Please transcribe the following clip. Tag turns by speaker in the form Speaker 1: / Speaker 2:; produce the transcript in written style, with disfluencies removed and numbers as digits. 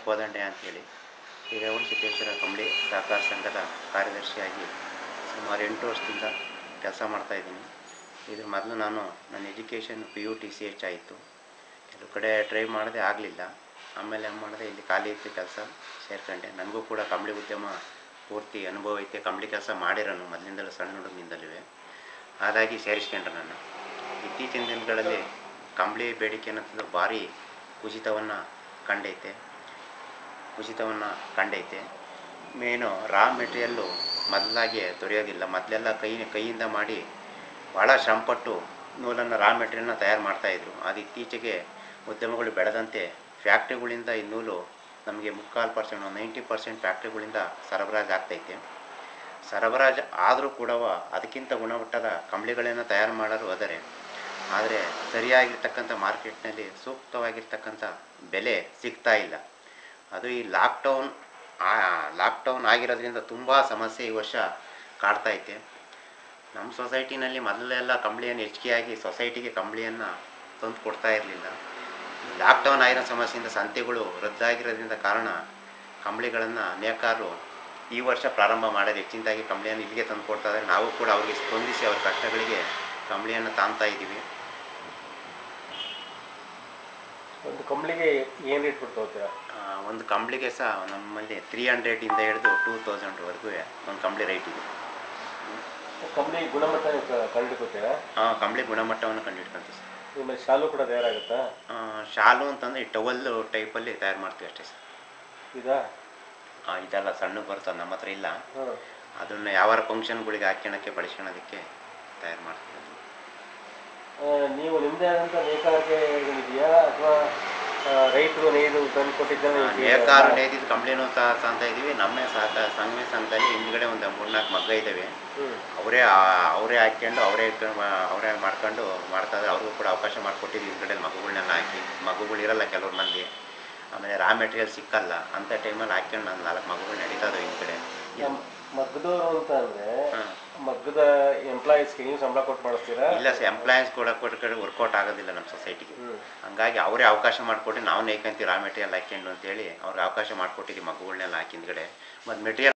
Speaker 1: ಕೋದಂಡೆ ಅಂತೇಳಿ ಹಿರೇವಣಸಿದ್ದೇಶ್ವರ ಕಂಬಳಿ ಸಹಕಾರ ಸಂಘದ ಕಾರ್ಯದರ್ಶಿಯಾಗಿ ಸುಮಾರು 8 ವರ್ಷದಿಂದ ಕೆಲಸ ಮಾಡ್ತಾಯಿದ್ದೀನಿ. ಇದ್ರ ಮೊದಲು ನಾನು ನನ್ನ ಎಜುಕೇಷನ್ PUTCH ಆಯಿತು. ಕೆಲವು ಕಡೆ ಟ್ರೈ ಮಾಡಿದೆ, ಆಗಲಿಲ್ಲ. ಆಮೇಲೆ ಏನು ಮಾಡಿದೆ, ಇಲ್ಲಿ ಖಾಲಿ ಇತ್ತು ಕೆಲಸ, ಸೇರ್ಕೊಂಡೆ. ನನಗೂ ಕೂಡ ಕಂಬಳಿ ಉದ್ಯಮ ಪೂರ್ತಿ ಅನುಭವ ಐತೆ. ಕಂಬಳಿ ಕೆಲಸ ಮಾಡಿರೋನು ಮೊದಲಿಂದಲೂ, ಸಣ್ಣ ಹುಡುಗನಿಂದಲೂ. ಹಾಗಾಗಿ ಸೇರಿಸ್ಕೊಂಡ್ರೆ ನಾನು ಇತ್ತೀಚಿನ ದಿನಗಳಲ್ಲಿ ಕಂಬಳಿ ಬೇಡಿಕೆ ಅನ್ನೋದು ಭಾರಿ ಕುಸಿತವನ್ನು ಕಂಡೈತೆ. ಮೇನು ರಾ ಮೆಟೀರಿಯಲ್ಲು ಮೊದಲಾಗೆ ದೊರೆಯೋದಿಲ್ಲ. ಮೊದಲೆಲ್ಲ ಕೈಯಿಂದ ಮಾಡಿ ಭಾಳ ಶ್ರಮಪಟ್ಟು ನೂಲನ್ನು ರಾ ಮೆಟೀರಿಯಲ್ನ ತಯಾರು ಮಾಡ್ತಾಯಿದ್ರು. ಅದು ಇತ್ತೀಚೆಗೆ ಉದ್ಯಮಗಳು ಬೆಳೆದಂತೆ ಫ್ಯಾಕ್ಟ್ರಿಗಳಿಂದ ಈ ನೂಲು ನಮಗೆ 3/4%, 90% ಫ್ಯಾಕ್ಟ್ರಿಗಳಿಂದ ಸರಬರಾಜು ಆಗ್ತೈತೆ. ಸರಬರಾಜು ಆದರೂ ಕೂಡ ಅದಕ್ಕಿಂತ ಗುಣಮಟ್ಟದ ಕಂಬಳಿಗಳನ್ನು ತಯಾರು ಮಾಡೋರು ಆದರೆ ಸರಿಯಾಗಿರ್ತಕ್ಕಂಥ ಮಾರ್ಕೆಟ್ನಲ್ಲಿ ಸೂಕ್ತವಾಗಿರ್ತಕ್ಕಂಥ ಬೆಲೆ ಸಿಗ್ತಾ ಇಲ್ಲ. ಅದು ಈ ಲಾಕ್ಡೌನ್ ಆಗಿರೋದ್ರಿಂದ ತುಂಬ ಸಮಸ್ಯೆ ಈ ವರ್ಷ ಕಾಡ್ತೈತೆ. ನಮ್ಮ ಸೊಸೈಟಿನಲ್ಲಿ ಮೊದಲೆಲ್ಲ ಕಂಬಳಿಯನ್ನು ಹೆಚ್ಚಿಗೆಯಾಗಿ ಸೊಸೈಟಿಗೆ ಕಂಬಳಿಯನ್ನು ತಂದು ಕೊಡ್ತಾ ಇರಲಿಲ್ಲ. ಲಾಕ್ಡೌನ್ ಆಗಿರೋ ಸಮಸ್ಯೆಯಿಂದ ಸಂತೆಗಳು ರದ್ದಾಗಿರೋದ್ರಿಂದ ಕಾರಣ ಕಂಬಳಿಗಳನ್ನು ನೇಕಾರರು ಈ ವರ್ಷ ಪ್ರಾರಂಭ ಮಾಡೋದು ಹೆಚ್ಚಿನದಾಗಿ ಕಂಬಳಿಯನ್ನು ಇಲ್ಲಿಗೆ ತಂದು ಕೊಡ್ತಾ ಇದ್ದಾರೆ. ನಾವು ಕೂಡ ಅವರಿಗೆ ಸ್ಪಂದಿಸಿ ಅವ್ರ ಕಷ್ಟಗಳಿಗೆ ಕಂಬಳಿಯನ್ನು ತಾಂತಾ ಇದ್ದೀವಿ.
Speaker 2: ಒಂದು ಕಂಬಳಿಗೆ ಏನು ರೇಟ್ ಕೊಟ್ಟು ಹೋಗ್ತೀರಾ?
Speaker 1: ಒಂದು ಕಂಬಳಿಗೆ ಸಹ ನಮ್ಮಲ್ಲಿ 300 ಹಿಡಿದು 2000ವರೆಗೂ ಒಂದು ಕಂಬಳಿ ರೇಟ್ ಇದೆ.
Speaker 2: ಕಂಬಳಿ ಗುಣಮಟ್ಟ ಕಂಡುಕೊಡ್ತೀರಾ?
Speaker 1: ಕಂಬಳಿ ಗುಣಮಟ್ಟವನ್ನು ಕಂಡುಹಿಡ್ಕೊಂತೀವಿ ಸರ್.
Speaker 2: ನಿಮ್ಮಲ್ಲಿ ಶಾಲು ಕೂಡ ತಯಾರಾಗುತ್ತಾ?
Speaker 1: ಶಾಲು ಅಂತಂದರೆ ಈ ಟವಲ್ ಟೈಪಲ್ಲಿ ತಯಾರು ಮಾಡ್ತೀವಿ ಅಷ್ಟೇ ಸರ್. ಇದೆಲ್ಲ ಸಣ್ಣ ಬರ್ತದೆ, ನಮ್ಮ ಹತ್ರ ಇಲ್ಲ. ಅದನ್ನು ಯಾವಾರ ಫಂಕ್ಷನ್ಗಳಿಗೆ ಹಾಕ್ಕೊಳ್ಳೋಕ್ಕೆ ಬಳಸ್ಕೊಳ್ಳೋದಕ್ಕೆ ತಯಾರು ಮಾಡ್ತೀವಿ.
Speaker 2: ನೀವು ನಿಮ್ಮದೇ ಆದಂಥ ನೇಕಾರಿಕೆಗಳಿದೆಯಾ ಅಥವಾ ರೈತರು ನೇಯ್ದು ತಂದು ಕೊಟ್ಟಿದ್ದಾನೆ?
Speaker 1: ನೇಕಾರು ನೇಯ್ದಿದ್ದು ಕಂಬಳಿನೂ ತಂತ ಇದ್ದೀವಿ. ನಮ್ಮ ಸಂಘದಲ್ಲಿ ಹಿಂದ್ಗಡೆ ಒಂದು 3-4 ಮಗ್ಗ ಇದ್ದಾವೆ. ಅವರೇ ಹಾಕ್ಕೊಂಡು ಅವರೇ ಮಾಡ್ಕೊಂಡು ಮಾಡ್ತಾಯಿದ್ರೆ. ಅವ್ರಿಗೂ ಕೂಡ ಅವಕಾಶ ಮಾಡಿಕೊಟ್ಟಿದ್ದೀವಿ. ಹಿಂದ್ಗಡೆ ಮಗುಗಳನ್ನೆಲ್ಲ ಹಾಕಿ, ಮಗುಗಳು ಇರಲ್ಲ ಕೆಲವ್ರ ಮಂದಿ, ಆಮೇಲೆ ರಾ ಮೆಟೀರಿಯಲ್ ಸಿಕ್ಕಲ್ಲ ಅಂತ ಟೈಮಲ್ಲಿ ಹಾಕ್ಕೊಂಡು ನಾನು 4 ಮಗುಗಳು ನಡೀತಾ ಇದ್ದಾವೆ ಹಿಂದ್ಗಡೆ.
Speaker 2: ಮಗ್ಗದವರು ಅಂತ ಅಂದರೆ ಮಗ್ಗದ ಎಂಪ್ಲಾಯೀಸ್ಗೆ ನೀವು ಸಂಬಳ ಕೊಟ್ಟು ಮಾಡಿಸ್ತೀರಾ?
Speaker 1: ಇಲ್ಲ ಸರ್, ಎಂಪ್ಲಾಯೀಸ್ ಕೂಡ ವರ್ಕೌಟ್ ಆಗೋದಿಲ್ಲ ನಮ್ಮ ಸೊಸೈಟಿಗೆ. ಹಂಗಾಗಿ ಅವರೇ ಅವಕಾಶ ಮಾಡಿಕೊಟ್ಟು ನಾವು ನೇಯ್ಕೊಂತೀವಿ ರಾ ಮೆಟೀರಿಯಲ್ ಹಾಕ್ಕೊಂಡು ಅಂತೇಳಿ ಅವ್ರಿಗೆ ಅವಕಾಶ ಮಾಡಿಕೊಟ್ಟಿದ್ದೀವಿ. ಮಗುಗಳನ್ನೆಲ್ಲ ಹಾಕಿ ಹಿಂದ್ಗಡೆ ಮತ್ತು ಮೆಟೀರಿಯಲ್